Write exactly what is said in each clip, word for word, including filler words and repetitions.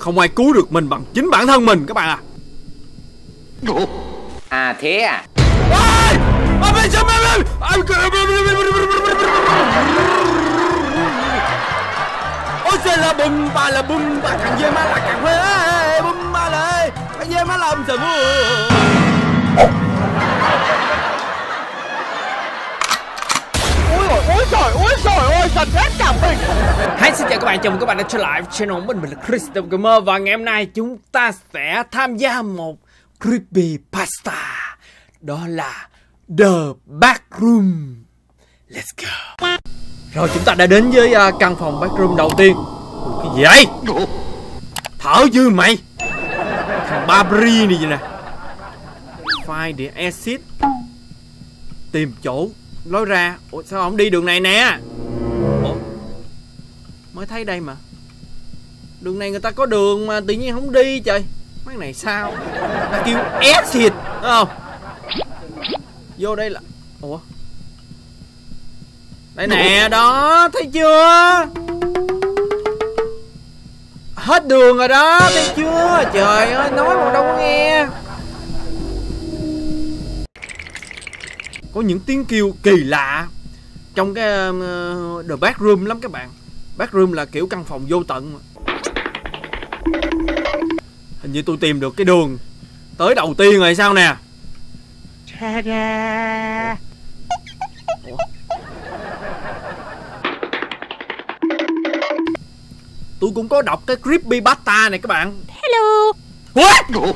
Không ai cứu được mình bằng chính bản thân mình các bạn à. À thế à? Ôi trời là bùm ba là bùm ba, càng dê má là càng phê bùm ba lê, càng dê má làm sợ mưa. Ôi trời, ôi trời ơi, giật hết cả mình. Hi, xin chào các bạn, chào mừng các bạn đã trở lại channel của mình, mình là Crystal Gamer. Và ngày hôm nay chúng ta sẽ tham gia một creepypasta. Đó là The Backroom. Let's go. Rồi chúng ta đã đến với uh, căn phòng backroom đầu tiên. Ủa, cái gì vậy? Thở dư mày. Thằng Barbary này vậy nè. Find the exit. Tìm chỗ lối ra. Ủa sao không đi đường này nè? Ủa mới thấy đây mà. Đường này người ta có đường mà tự nhiên không đi trời. Mấy này sao? Ta kêu exit đúng không? Vô đây là. Ủa đây nè, đó, thấy chưa? Hết đường rồi đó, thấy chưa? Trời ơi, nói mà đâu có nghe. Có những tiếng kêu kỳ lạ trong cái uh, The Backroom lắm các bạn. Backroom là kiểu căn phòng vô tận mà. Hình như tôi tìm được cái đường tới đầu tiên rồi sao nè. Ủa? Tôi cũng có đọc cái creepypasta này các bạn. Hello. What?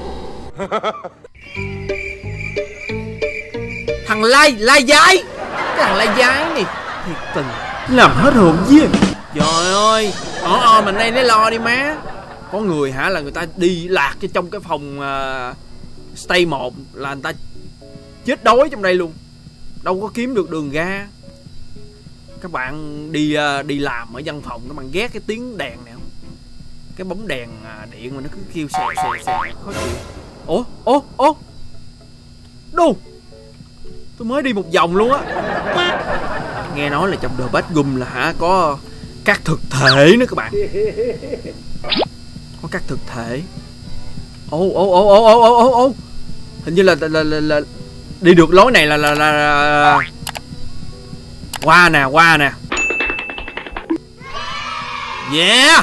Thằng lai lai giái, cái thằng lai giái này thiệt tình làm hết hồn viên. Trời ơi, ờ ờ mình đây lấy lo đi má. Có người hả là người ta đi lạc cho trong cái phòng uh, stay một là người ta chết đói trong đây luôn, đâu có kiếm được đường ra. Các bạn đi uh, đi làm ở văn phòng các bạn ghét cái tiếng đèn này không? Cái bóng đèn uh, điện mà nó cứ kêu xè xè xè khó chịu. Ủa ủa ủa đu, tôi mới đi vòng vòng luôn á. Nghe nói là trong The Backroom là hả có các thực thể nữa các bạn. Có các thực thể. Ô ô ô ô ô ô ô hình như là là, là, là đi được lối này là là là, là... qua nè, qua nè. Yeah.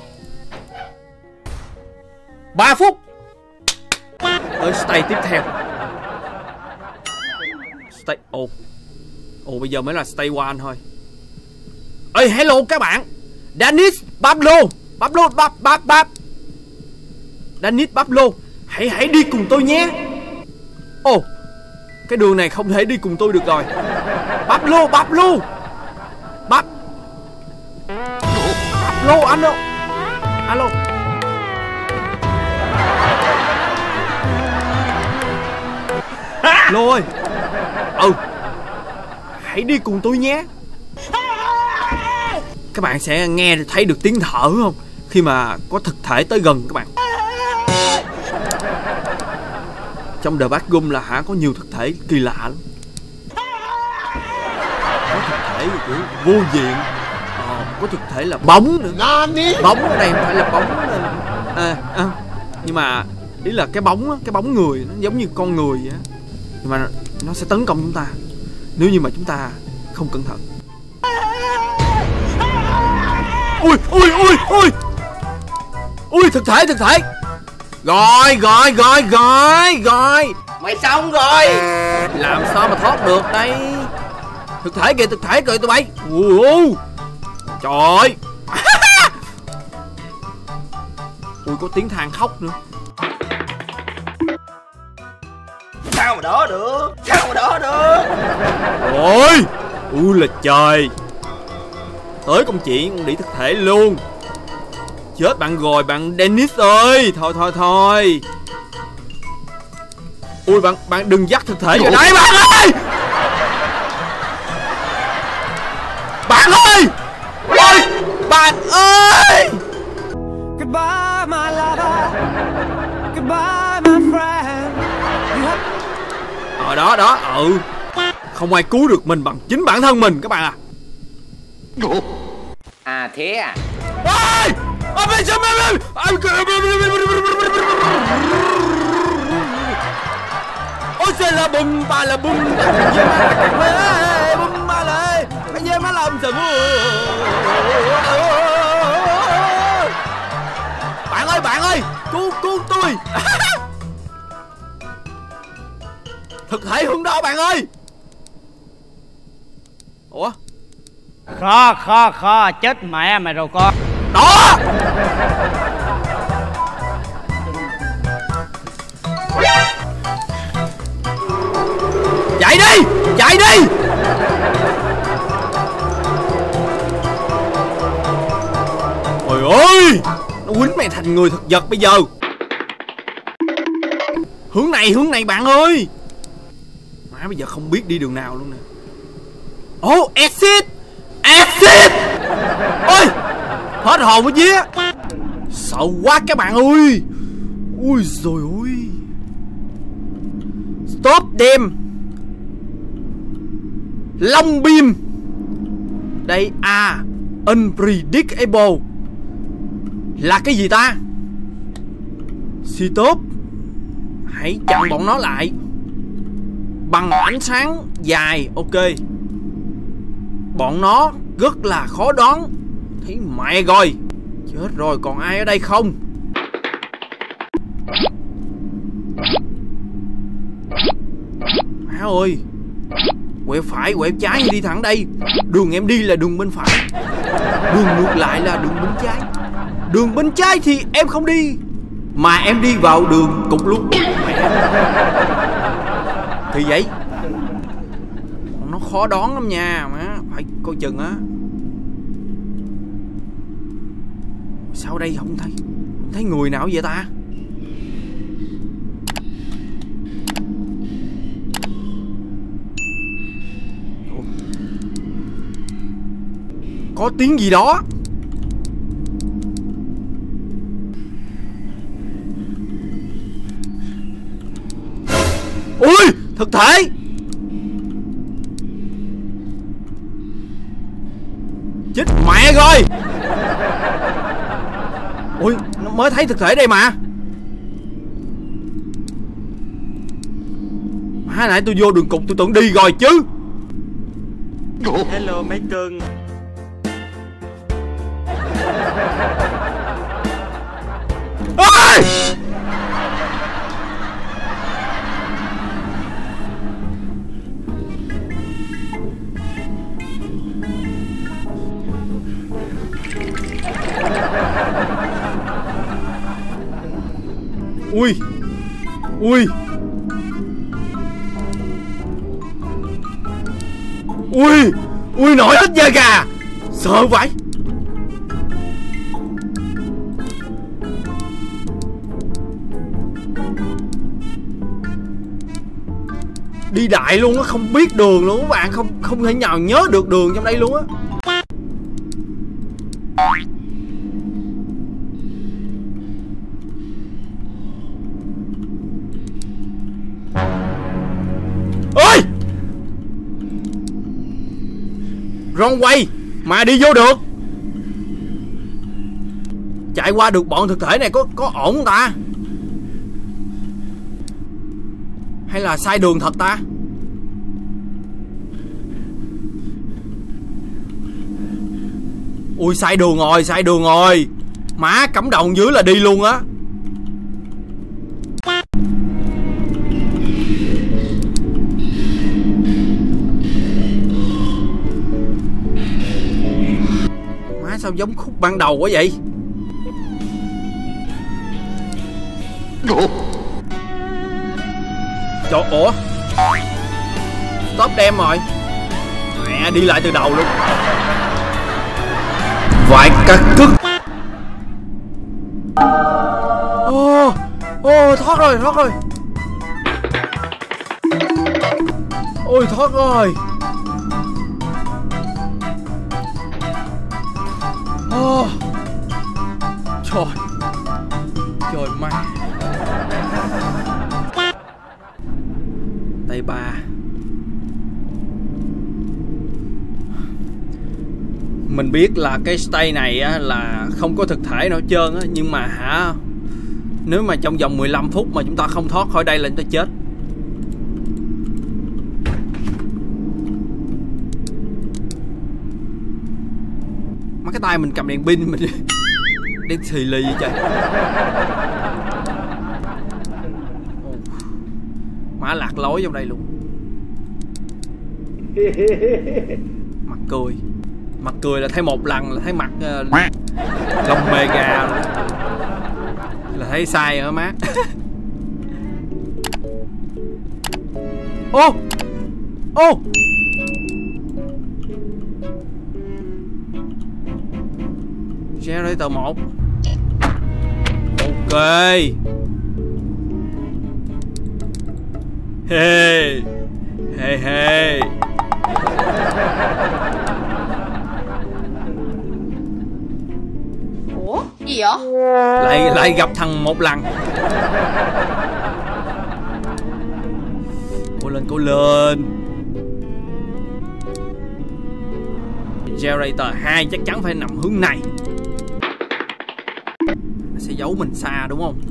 Ba phút tới stay tiếp theo. Stay. Ồ Ồ bây giờ mới là stay one thôi. Ê hello các bạn. Dennis Pablo Pablo Bab Bab Bab Dennis Pablo, hãy hãy đi cùng tôi nhé. Ồ cái đường này không thể đi cùng tôi được rồi. Pablo Pablo Bab Pablo anh alo. Alo. Lô ơi. Ừ hãy đi cùng tôi nhé. Các bạn sẽ nghe thấy được tiếng thở không? Khi mà có thực thể tới gần các bạn. Trong The Backroom là hả có nhiều thực thể kỳ lạ lắm. Có thực thể kiểu vô diện. Ờ, có thực thể là bóng nữa. Bóng ở đây không phải là bóng à, à, nhưng mà ý là cái bóng cái bóng người nó giống như con người vậy á. Nhưng mà nó sẽ tấn công chúng ta nếu như mà chúng ta không cẩn thận. Ui ui ui ui ui thực thể thực thể. Rồi rồi rồi rồi rồi. Mày xong rồi. Làm sao mà thoát được đây. Thực thể kìa, thực thể kìa tụi bay. Ui trời ơi. Ui có tiếng than khóc nữa. Sao mà đỡ được. Sao mà đỡ được. Ôi ui là trời. Tới công chuyện con đĩ thực thể luôn. Chết bạn rồi bạn Dennis ơi. Thôi thôi thôi. Ui bạn bạn đừng dắt thực thể vào đây bạn ơi. Bạn ơi. Ôi bạn ơi. Goodbye my lover. Goodbye my friend. Ở đó đó. Ừ không ai cứu được mình bằng chính bản thân mình các bạn à. À thế à? Ôi Ôi trời là bùm bà là bùm bùm bà là cái gì mà làm sao bạn ơi bạn ơi cứu cứu tôi. Thực thể hướng đó bạn ơi. Ủa Kho kho kho chết mẹ mày rồi con. đó. Chạy đi chạy đi. Trời ơi nó quýnh mày thành người thực vật bây giờ. Hướng này hướng này bạn ơi. Má bây giờ không biết đi đường nào luôn nè. Ồ oh, exit exit. Ôi hết hồn với vía. Sợ quá các bạn ơi. Ui rồi ôi. Stop them. Long beam. Đây à unpredictable là cái gì ta? Stop. Hãy chặn bọn nó lại bằng ánh sáng dài. Ok. Bọn nó rất là khó đoán. Thấy mẹ rồi. Chết rồi còn ai ở đây không? Má ơi. Quẹo phải quẹo trái hay đi thẳng đây? Đường em đi là đường bên phải. Đường ngược lại là đường bên trái. Đường bên trái thì em không đi. Mà em đi vào đường cục luôn. Thì vậy. Nó khó đoán lắm nha. Má phải coi chừng á. Sao đây không thấy không thấy người nào vậy ta? Có tiếng gì đó. Ui thực thể. Chết mẹ rồi. Ui nó mới thấy thực thể đây mà. Má nãy tôi vô đường cục tôi tưởng đi rồi chứ. Hello mấy cưng. Ôi! Ui ui ui ui nổi hết da gà. Sợ vậy. Đi đại luôn á, không biết đường luôn các bạn, không không thể nào nhớ được đường trong đây luôn á. Ôi! Wrong way mà đi vô được. Chạy qua được bọn thực thể này có có ổn không ta? Hay là sai đường thật ta? Ui sai đường rồi, sai đường rồi. Má cắm đầu dưới là đi luôn á. Má sao giống khúc ban đầu quá vậy? Trời ủa? Stop đem rồi. Mẹ đi lại từ đầu luôn. Vài cắt cứt. Ô ô thoát rồi thoát rồi. Ôi thoát rồi. Ô trời. Trời má. Tay ba. Mình biết là cái stay này á, là không có thực thể nào hết trơn á. Nhưng mà hả, nếu mà trong vòng mười lăm phút mà chúng ta không thoát khỏi đây là chúng ta chết. Mấy cái tay mình cầm đèn pin mình đen xì lì vậy trời. Má lạc lối trong đây luôn. Mặt cười. Mặt cười là thấy một lần là thấy mặt uh, lông mề gà là thấy sai rồi má. Ô ô Generator một. Ok. Hey hey hey. Ủa gì vậy? Lại lại gặp thằng một lần. Cố lên cố lên. Generator hai chắc chắn phải nằm hướng này. Nó sẽ giấu mình xa đúng không?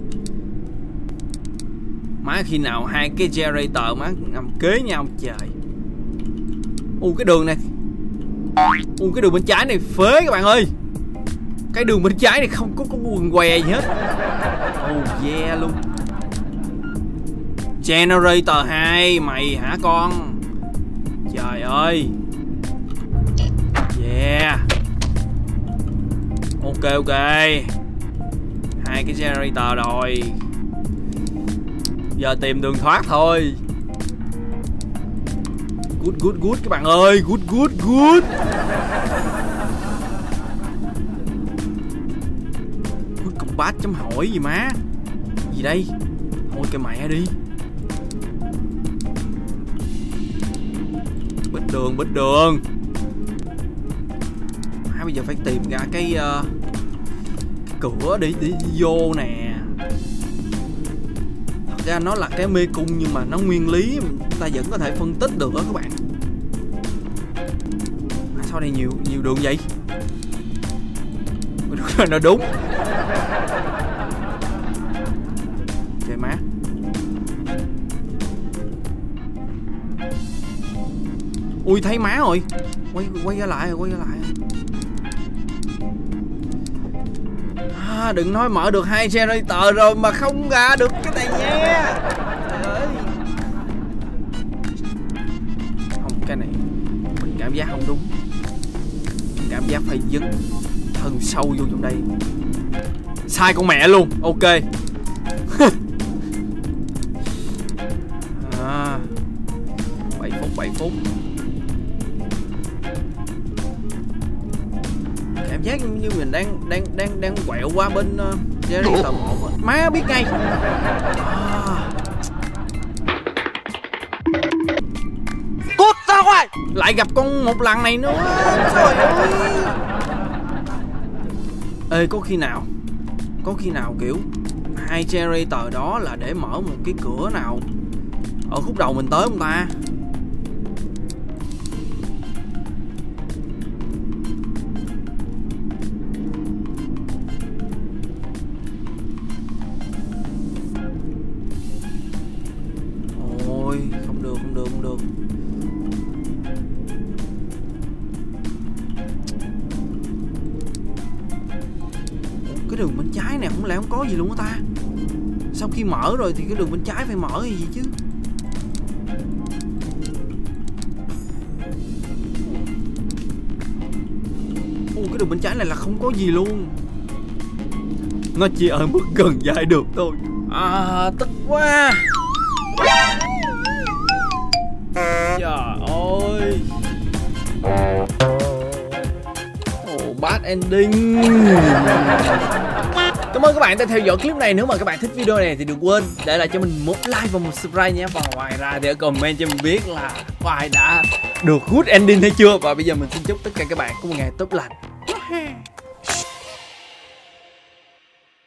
Má khi nào hai cái generator má nằm kế nhau trời. U cái đường này. U cái đường bên trái này phế các bạn ơi. Cái đường bên trái này không có có quần què gì hết. Oh yeah luôn. Generator hai mày hả con? Trời ơi. Yeah. Ok ok. Hai cái generator rồi. Giờ tìm đường thoát thôi. Good good good các bạn ơi. Good good good. Good combat chấm hỏi gì má. Gì đây? Thôi cái mẹ đi. Bích đường bích đường. Má bây giờ phải tìm ra cái, uh, cái cửa để, để vô nè. Ra nó là cái mê cung nhưng mà nó nguyên lý ta vẫn có thể phân tích được đó các bạn. À, sao đây nhiều nhiều đường vậy? Nó đúng. Trời má. Ui thấy má rồi. Quay quay ra lại quay ra lại. À, đừng nói mở được hai generator rồi mà không ra được cái này nha. Trời ơi. Không cái này mình cảm giác không đúng. Cảm giác phải dấn thân sâu vô trong đây. Sai con mẹ luôn. Ok. À, bảy phút bảy phút. Cảm giác như mình đang đang đang đang quẹo qua bên uh, generator một. Má biết ngay. À. Cút ra ngoài. Lại gặp con một lần này nữa. Trời ơi. Ê có khi nào Có khi nào kiểu hai generator đó là để mở một cái cửa nào ở khúc đầu mình tới không ta? Ôi không được không được không được. Cái đường bên trái này không lẽ không có gì luôn á ta? Sau khi mở rồi thì cái đường bên trái phải mở gì chứ? Ồ, cái đường bên trái này là không có gì luôn. Nó chỉ ở mức gần dài được thôi. À tức quá. Trời ơi. Oh, bad ending. Cảm ơn các bạn đã theo dõi clip này. Nếu mà các bạn thích video này thì đừng quên để lại cho mình một like và một subscribe nhé. Và ngoài ra thì comment cho mình biết là có ai đã được good ending hay chưa. Và bây giờ mình xin chúc tất cả các bạn có một ngày tốt lành.